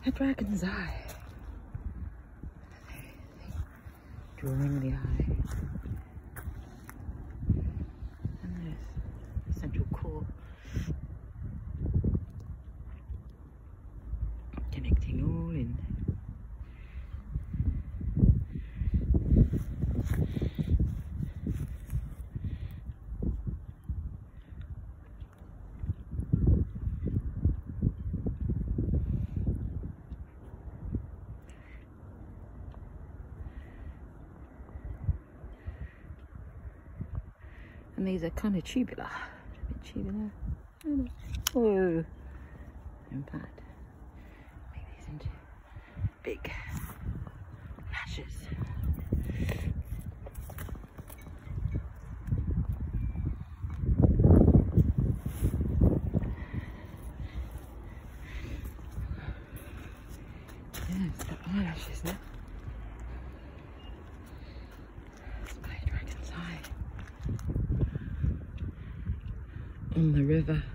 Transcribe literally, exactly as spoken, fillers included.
A dragon's eye. Drawing the eye. And there's the central core. Connecting all in. And these are kind of tubular. A bit tubular. Oh, in fact, make these into big lashes. Yeah, it's got eyelashes now. It's my dragon's eye. On the river.